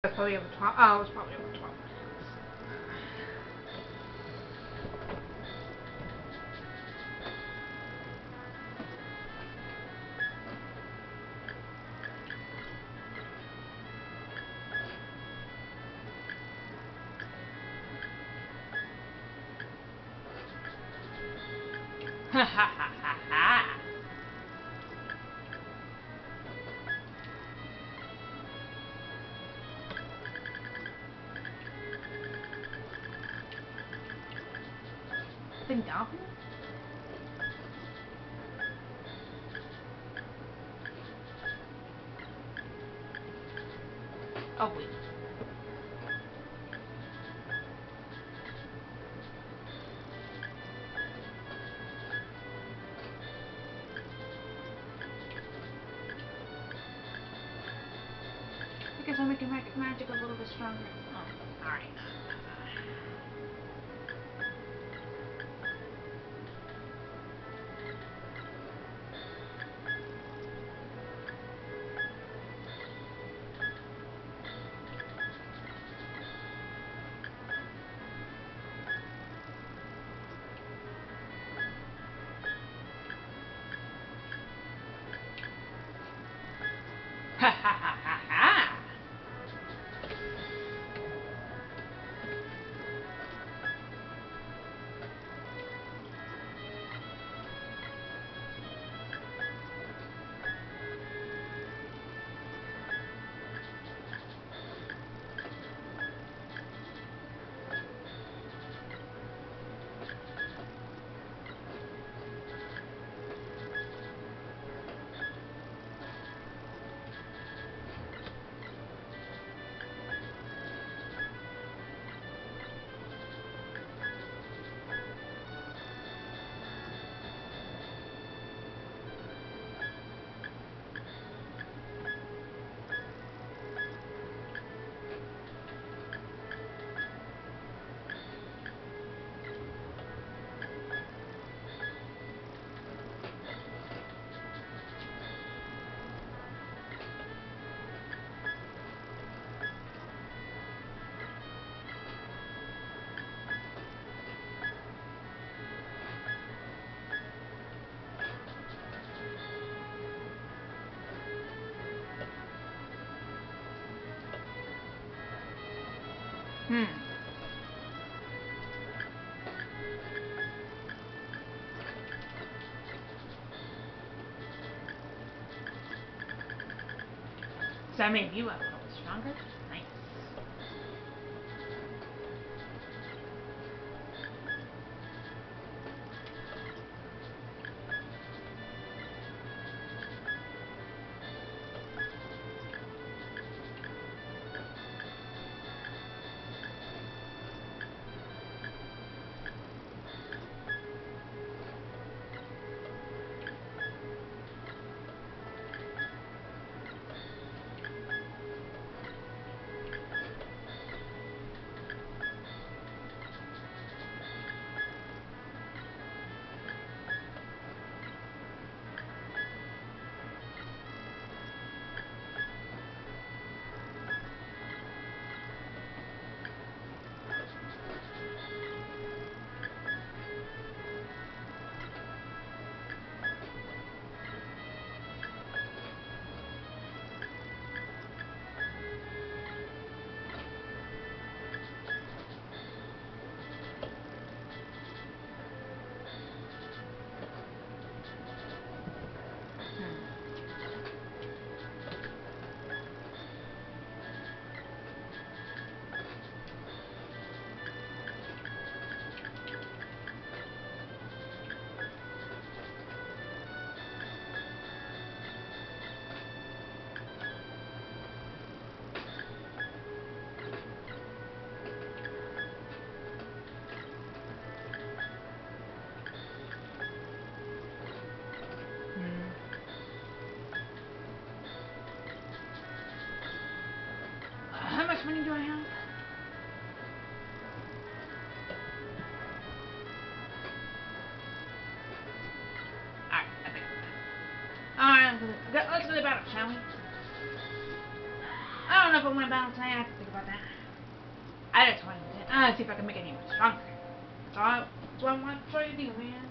It's probably over 12. Oh, it's probably over 12 minutes. Ha ha ha ha ha. Been down? Oh wait. I guess I'll make your magic a little bit stronger. Oh, alright. Ha ha ha ha ha! Hmm. Does that make you a little stronger? Nice. How much money do I have? Alright, I think I'm good. Alright, let's go to the battle, shall we? Oh, don't know if I want to battle tonight. I have to think about that. I just want to see if I can make it any more stronger. That's what I want to try to do, man.